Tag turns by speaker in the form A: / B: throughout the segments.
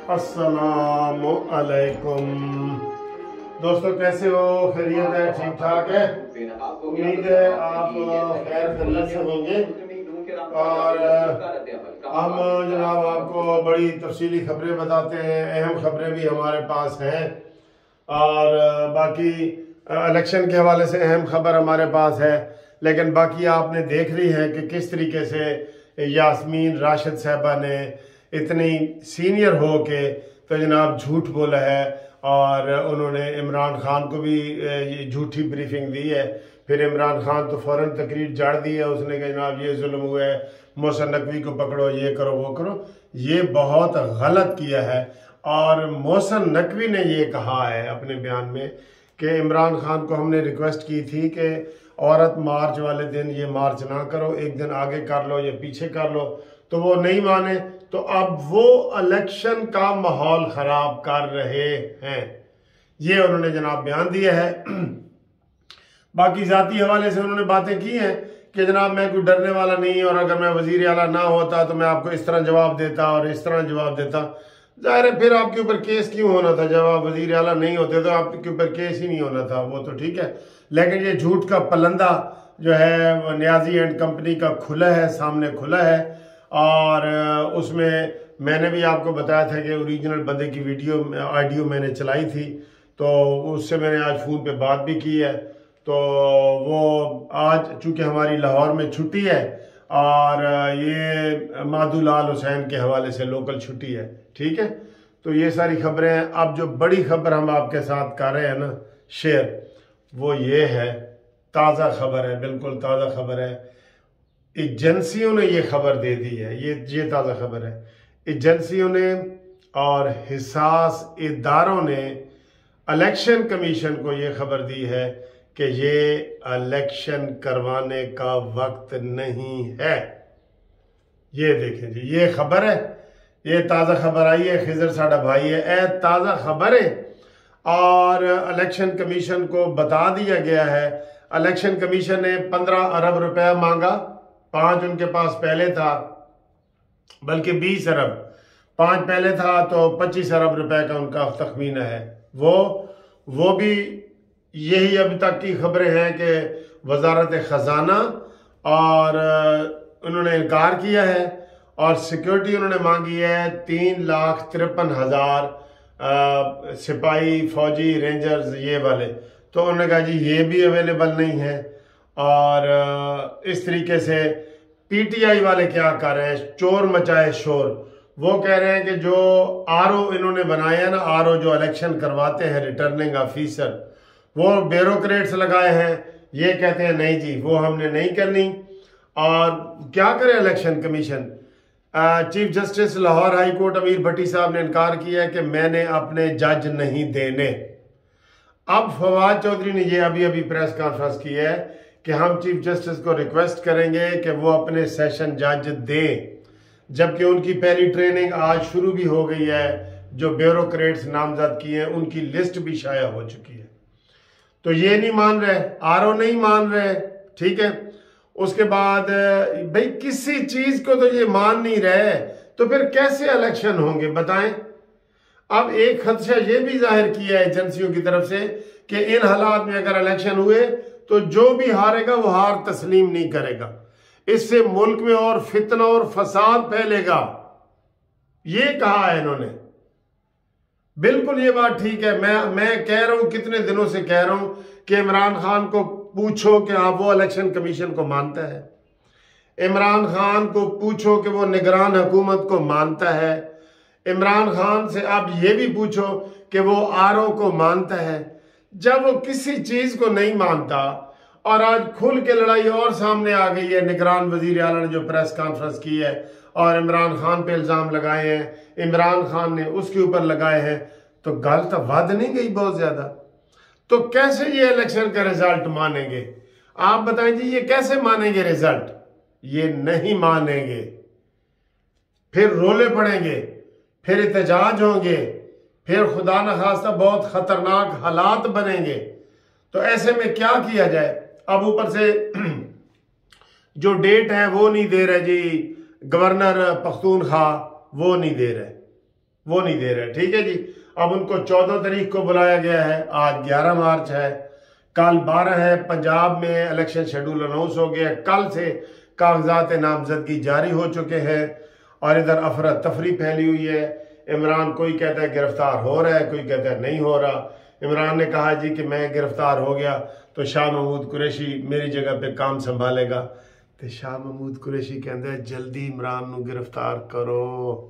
A: अस्सलामु अलैकुम दोस्तों, कैसे हो? खैरियत है? ठीक ठाक है? उम्मीद है आप खैर खैरियत से होंगे। और हम जनाब आपको बड़ी तफसीली खबरें बताते हैं, अहम खबरें भी हमारे पास हैं और बाकी इलेक्शन के हवाले से अहम खबर हमारे पास है। लेकिन बाकी आपने देख ली है कि किस तरीके से यास्मीन राशिद साहबा ने इतनी सीनियर हो के तो जनाब झूठ बोला है और उन्होंने इमरान खान को भी झूठी ब्रीफिंग दी है। फिर इमरान खान तो फौरन तकरीर जाड़ दी है, उसने कहा जनाब ये जुल्म हुआ है, मोहसिन नकवी को पकड़ो, ये करो वो करो। ये बहुत गलत किया है और मोहसिन नकवी ने ये कहा है अपने बयान में कि इमरान खान को हमने रिक्वेस्ट की थी कि औरत मार्च वाले दिन ये मार्च ना करो, एक दिन आगे कर लो या पीछे कर लो, तो वो नहीं माने। तो अब वो इलेक्शन का माहौल खराब कर रहे हैं, ये उन्होंने जनाब बयान दिया है। बाकी जाती हवाले से उन्होंने बातें की हैं कि जनाब मैं कोई डरने वाला नहीं, और अगर मैं वजीर आला ना होता तो मैं आपको इस तरह जवाब देता और इस तरह जवाब देता। जाहिर है फिर आपके ऊपर केस क्यों होना था? जब आप वजीर आला नहीं होते तो आपके ऊपर केस ही नहीं होना था, वो तो ठीक है। लेकिन ये झूठ का पलंदा जो है न्याजी एंड कंपनी का खुला है, सामने खुला है। और उसमें मैंने भी आपको बताया था कि ओरिजिनल बंदे की ऑडियो मैंने चलाई थी, तो उससे मैंने आज फ़ोन पे बात भी की है। तो वो आज चूँकि हमारी लाहौर में छुट्टी है और ये माधुलाल हुसैन के हवाले से लोकल छुट्टी है, ठीक है। तो ये सारी खबरें हैं। अब जो बड़ी खबर हम आपके साथ कर रहे हैं ना शेयर, वो ये है, ताज़ा खबर है, बिल्कुल ताज़ा खबर है। एजेंसियों ने ये खबर दे दी है, ये ताज़ा खबर है। एजेंसियों ने और हिसास इदारों ने इलेक्शन कमीशन को ये खबर दी है कि ये इलेक्शन करवाने का वक्त नहीं है। ये देखें जी, ये खबर है, ये ताज़ा खबर आई है, खिजर साडा भाई है, ए ताज़ा खबर है। और इलेक्शन कमीशन को बता दिया गया है, इलेक्शन कमीशन ने 15 अरब रुपया मांगा, 5 उनके पास पहले था, बल्कि 20 अरब, 5 पहले था तो 25 अरब रुपए का उनका तखमीना है। वो भी यही अभी तक की खबरें हैं कि वजारत खजाना और उन्होंने इनकार किया है और सिक्योरिटी उन्होंने मांगी है 3,53,000 सिपाही, फौजी, रेंजर्स ये वाले। तो उन्होंने कहा जी ये भी अवेलेबल नहीं है। और इस तरीके से पीटीआई वाले क्या कर रहे हैं, चोर मचाए शोर। वो कह रहे हैं कि जो आरओ इन्होंने बनाए हैं ना, आरओ जो इलेक्शन करवाते हैं, रिटर्निंग ऑफिसर, वो ब्यूरोक्रेट्स लगाए हैं। ये कहते हैं नहीं जी वो हमने नहीं करनी। और क्या करे election commission? Chief justice Lahore high court Amir Bhatti साहब ने इनकार किया है कि मैंने अपने जज नहीं देने। अब फवाद चौधरी ने ये अभी प्रेस कॉन्फ्रेंस की है कि हम चीफ जस्टिस को रिक्वेस्ट करेंगे कि वो अपने सेशन जज दें, जबकि उनकी पहली ट्रेनिंग आज शुरू भी हो गई है। जो ब्यूरोक्रेट्स नामजद किए हैं उनकी लिस्ट भी शाया हो चुकी है। तो ये नहीं मान रहे, आरओ नहीं मान रहे, ठीक है। उसके बाद भाई किसी चीज को तो ये मान नहीं रहे, तो फिर कैसे इलेक्शन होंगे बताएं? अब एक खदशा ये भी जाहिर किया है एजेंसियों की तरफ से कि इन हालात में अगर इलेक्शन हुए तो जो भी हारेगा वो हार तस्लीम नहीं करेगा, इससे मुल्क में और फितना और फसाद फैलेगा। ये कहा है इन्होंने। बिल्कुल ये बात ठीक है। मैं कह रहा हूं, कितने दिनों से कह रहा हूं कि इमरान खान को पूछो कि आप वो इलेक्शन कमीशन को मानता है, इमरान खान को पूछो कि वो निगरान हुकूमत को मानता है, इमरान खान से आप ये भी पूछो कि वो आरओ को मानता है। जब वो किसी चीज को नहीं मानता, और आज खुल के लड़ाई और सामने आ गई है। निगरान वजीर आला ने जो प्रेस कॉन्फ्रेंस की है और इमरान खान पे इल्जाम लगाए हैं, इमरान खान ने उसके ऊपर लगाए हैं, तो गल तो वध नहीं गई बहुत ज्यादा? तो कैसे ये इलेक्शन का रिजल्ट मानेंगे? आप बताएं जी, ये कैसे मानेंगे रिजल्ट? ये नहीं मानेंगे, फिर रोले पड़ेंगे, फिर एहतजाज होंगे, फिर खुदा न खास्ता बहुत खतरनाक हालात बनेंगे। तो ऐसे में क्या किया जाए? अब ऊपर से जो डेट है वो नहीं दे रहे जी, गवर्नर पख्तूनख्वा वो नहीं दे रहे, वो नहीं दे रहे। ठीक है जी। अब उनको 14 तारीख को बुलाया गया है, आज 11 मार्च है, कल 12 है। पंजाब में इलेक्शन शेड्यूल अनाउंस हो गया, कल से कागजात नामजदगी जारी हो चुके हैं और इधर अफरा तफरी फैली हुई है। इमरान कोई कहता है गिरफ्तार हो रहा है, कोई कहता है नहीं हो रहा। इमरान ने कहा जी कि मैं गिरफ्तार हो गया तो शाह महमूद कुरैशी मेरी जगह पे काम संभालेगा। तो शाह महमूद कुरैशी कहते जल्दी इमरान नू गिरफ्तार करो।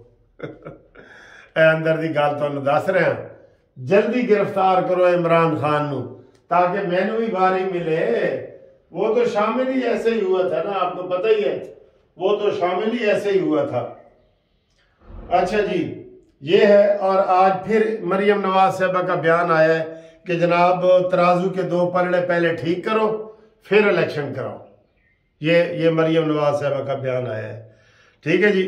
A: अंदर दी गल तुहानू दस रहा, जल्दी गिरफ्तार करो इमरान खान नू ताकि मैनू भी बारी मिले। वो तो शामिल ही ऐसे ही हुआ था ना, आपको पता ही है, वो तो शामिल ही ऐसे ही हुआ था। अच्छा जी, ये है। और आज फिर मरियम नवाज साहबा का बयान आया है कि जनाब तराजू के 2 पलड़े पहले ठीक करो फिर इलेक्शन कराओ। ये मरियम नवाज साहबा का बयान आया है। ठीक है जी।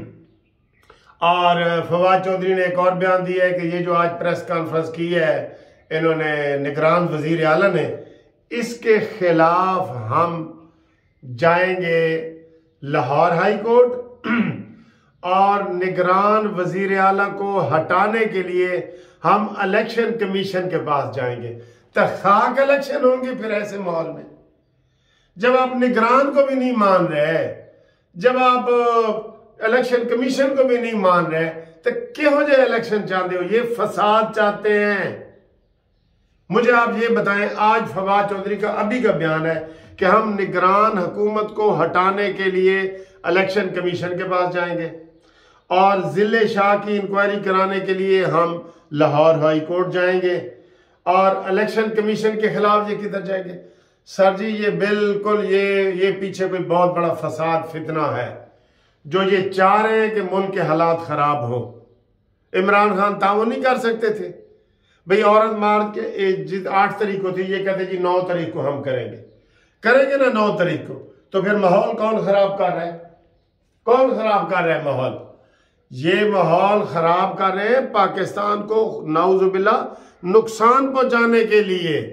A: और फवाद चौधरी ने एक और बयान दिया है कि ये जो आज प्रेस कॉन्फ्रेंस की है इन्होंने निगरान वजीर आला ने, इसके खिलाफ हम जाएंगे लाहौर हाई कोर्ट और निगरान वजीर आला को हटाने के लिए हम इलेक्शन कमीशन के पास जाएंगे। तो खाक इलेक्शन होंगे फिर ऐसे माहौल में, जब आप निगरान को भी नहीं मान रहे, जब आप इलेक्शन कमीशन को भी नहीं मान रहे, तो क्यों जो इलेक्शन चाहते हो? ये फसाद चाहते हैं। मुझे आप ये बताएं, आज फवाद चौधरी का अभी का बयान है कि हम निगरान हुकूमत को हटाने के लिए इलेक्शन कमीशन के पास जाएंगे और जिले शाह की इंक्वायरी कराने के लिए हम लाहौर हाई कोर्ट जाएंगे और इलेक्शन कमीशन के खिलाफ ये किधर जाएंगे? सर जी, ये बिल्कुल ये पीछे कोई बहुत बड़ा फसाद फितना है जो ये चाह रहे हैं कि मुल्क के हालात खराब हो। इमरान खान ताउन नहीं कर सकते थे भाई? औरत मार के 8 तारीख को थी, ये कहते जी 9 तारीख को हम करेंगे ना 9 तारीख को। तो फिर माहौल कौन खराब कर रहा है? कौन खराब कर रहा है माहौल? ये माहौल खराब कर रहे हैं पाकिस्तान को नाउजुबिल्ला नुकसान पहुंचाने के लिए।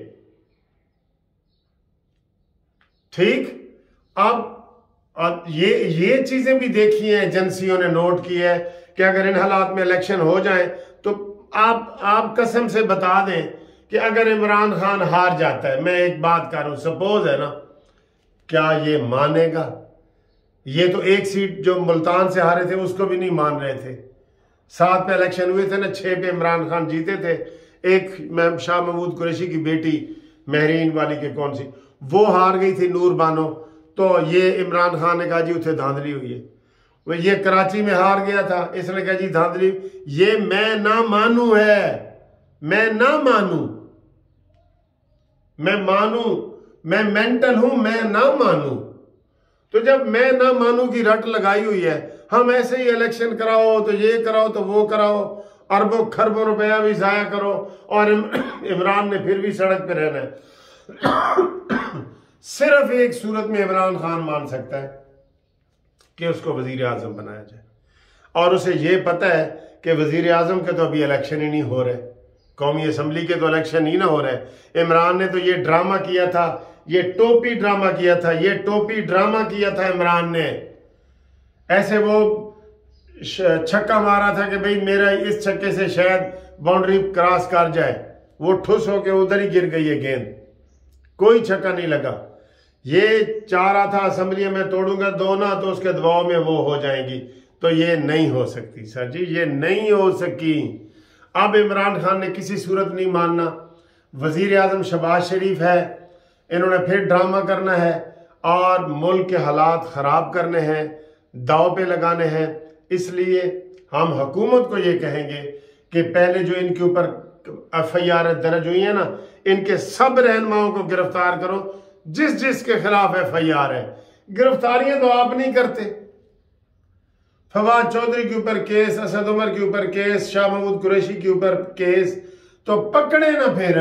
A: ठीक। अब ये चीजें भी देखी हैं, एजेंसियों ने नोट की है कि अगर इन हालात में इलेक्शन हो जाए तो आप कसम से बता दें कि अगर इमरान खान हार जाता है, मैं एक बात कर रहा हूं, सपोज है ना, क्या ये मानेगा? ये तो 1 सीट जो मुल्तान से हारे थे उसको भी नहीं मान रहे थे। 7 पे इलेक्शन हुए थे ना, 6 पे इमरान खान जीते थे। एक शाह महमूद कुरैशी की बेटी महरीन वाली के कौन सी, वो हार गई थी, नूर बानो। तो ये इमरान खान ने कहा जी उसे धांधली हुई है। वो ये कराची में हार गया था, इसने कहा जी धांधली। ये मैं ना मानू है, मैं ना मानू, मैं मानू, मैं मेंटल हूं, मैं ना मानू। तो जब मैं ना मानू की रट लगाई हुई है, हम ऐसे ही इलेक्शन कराओ तो ये कराओ तो वो कराओ, अरबों खरबों रुपया भी जाया करो और इमरान ने फिर भी सड़क पे रहना है। सिर्फ एक सूरत में इमरान खान मान सकता है कि उसको वजीर आजम बनाया जाए, और उसे यह पता है कि वजीर आजम के तो अभी इलेक्शन ही नहीं हो रहे, कौमी असम्बली के तो इलेक्शन ही ना हो रहे। इमरान ने तो ये ड्रामा किया था, ये टोपी ड्रामा किया था, ये टोपी ड्रामा किया था इमरान ने। ऐसे वो छक्का मारा था कि भाई मेरा इस छक्के से शायद बाउंड्री क्रॉस कर जाए, वो ठुस होके उधर ही गिर गई है गेंद, कोई छक्का नहीं लगा। ये चाह रहा था असम्बली में तोड़ूंगा 2 ना तो उसके दबाव में वो हो जाएंगी, तो ये नहीं हो सकती सर जी, ये नहीं हो सकी। अब इमरान खान ने किसी सूरत नहीं मानना। वजीर आजम शहबाज शरीफ है, इन्होंने फिर ड्रामा करना है और मुल्क के हालात ख़राब करने हैं, दाव पे लगाने हैं। इसलिए हम हुकूमत को ये कहेंगे कि पहले जो इनके ऊपर FIR दर्ज हुई है ना, इनके सब रहनुमाओं को गिरफ्तार करो, जिस के खिलाफ FIR है। गिरफ्तारियां तो आप नहीं करते। फवाद चौधरी के ऊपर केस, असद उमर के ऊपर केस, शाह महमूद कुरैशी के ऊपर केस, तो पकड़े ना फिर।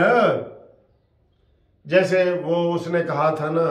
A: जैसे वो उसने कहा था ना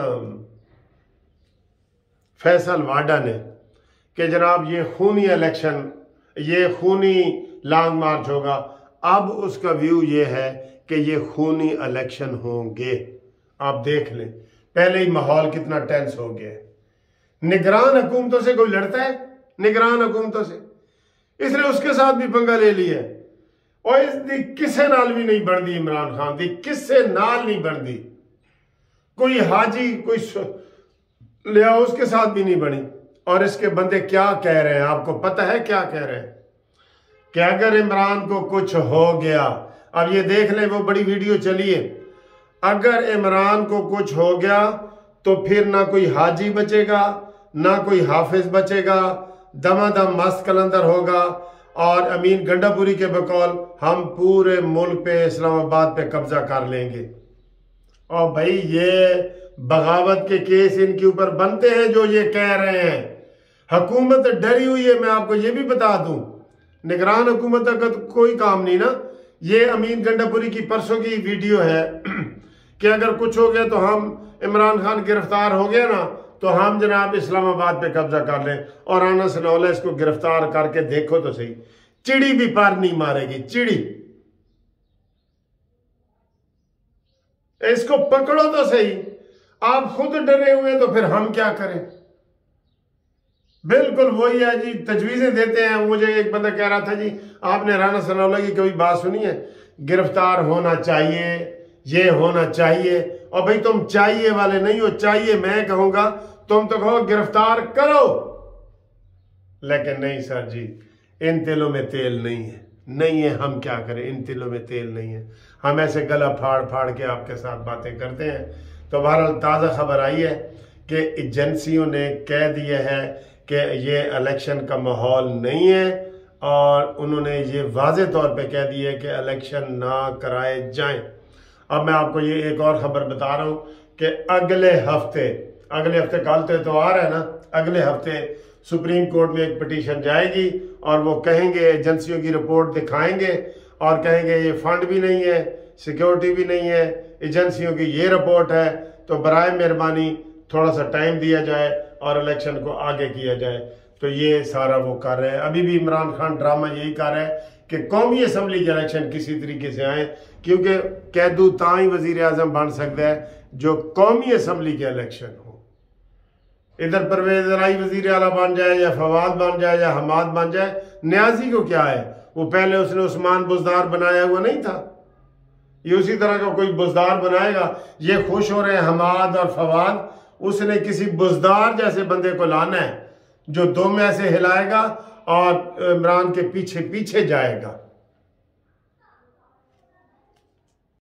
A: फैसल वाडा ने कि जनाब ये खूनी इलेक्शन, ये खूनी लॉन्ग मार्च होगा। अब उसका व्यू ये है कि ये खूनी इलेक्शन होंगे। आप देख लें, पहले ही माहौल कितना टेंस हो गया है। निगरान हुकूमतों से कोई लड़ता है? निगरान हुकूमतों से इसने उसके साथ भी पंगा ले लिया और इसकी किसे नाल भी नहीं बनती। इमरान खान की किसे नाल नहीं बनती। कोई हाजी कोई ले आओ उसके साथ भी नहीं बनी। और इसके बंदे क्या कह रहे हैं, आपको पता है क्या कह रहे हैं कि अगर इमरान को कुछ हो गया, अब ये देख लें, वो बड़ी वीडियो चली है, अगर इमरान को कुछ हो गया तो फिर ना कोई हाजी बचेगा ना कोई हाफिज बचेगा, दमादम मस्त कलंदर होगा और अमीन गंडापुरी के बकौल हम पूरे मुल्क पे इस्लामाबाद पे कब्जा कर लेंगे। और भाई ये बगावत के केस इनके ऊपर बनते हैं जो ये कह रहे हैं। हुकूमत डरी हुई है, मैं आपको ये भी बता दूं, निगरान हुकूमत का कोई काम नहीं ना। ये अमीन गंडापुरी की परसों की वीडियो है कि अगर कुछ हो गया तो हम, इमरान खान गिरफ्तार हो गया ना तो हम जनाब इस्लामाबाद पे कब्जा कर लें। और आना सनौला इसको गिरफ्तार करके देखो तो सही, चिड़ी भी पार नहीं मारेगी, चिड़ी। इसको पकड़ो तो सही। आप खुद डरे हुए तो फिर हम क्या करें। बिल्कुल वही है जी, तजवीजें देते हैं। मुझे एक बंदा कह रहा था जी आपने राना सनाउल्लाह की कभी बात सुनी है, गिरफ्तार होना चाहिए, ये होना चाहिए। और भाई तुम चाहिए वाले नहीं हो, चाहिए मैं कहूंगा, तुम तो कहो गिरफ्तार करो। लेकिन नहीं सर जी, इन तिलों में तेल नहीं है, नहीं है, हम क्या करें, इन तिलों में तेल नहीं है। हम ऐसे गला फाड़ फाड़ के आपके साथ बातें करते हैं। तो बहरहाल ताज़ा खबर आई है कि एजेंसियों ने कह दिया है कि ये इलेक्शन का माहौल नहीं है और उन्होंने ये वाज़े तौर पे कह दिया है कि इलेक्शन ना कराए जाएं। अब मैं आपको ये एक और ख़बर बता रहा हूँ कि अगले हफ्ते कल तो इतवार है ना, अगले हफ्ते सुप्रीम कोर्ट में एक पिटीशन जाएगी और वो कहेंगे, एजेंसियों की रिपोर्ट दिखाएंगे और कहेंगे ये फंड भी नहीं है, सिक्योरिटी भी नहीं है, एजेंसियों की ये रिपोर्ट है, तो बराए मेहरबानी थोड़ा सा टाइम दिया जाए और इलेक्शन को आगे किया जाए। तो ये सारा वो कर रहे हैं। अभी भी इमरान खान ड्रामा यही कर रहा है कि कौमी असम्बली के इलेक्शन किसी तरीके से आए, क्योंकि कैदू ताई वजीर आजम बन सकता है जो कौमी असम्बली के इलेक्शन हो। इधर परवेज राई वजीर आला बन जाए या फवाद बन जाए या हमाद बन जाए, न्याजी को क्या है, वो पहले उसने उस्मान बुजदार बनाया हुआ नहीं था, ये उसी तरह का कोई बुजदार बनाएगा। ये खुश हो रहे हैं हमाद और फवाद, उसने किसी बुजदार जैसे बंदे को लाना है जो दो में ऐसे हिलाएगा और इमरान के पीछे पीछे जाएगा।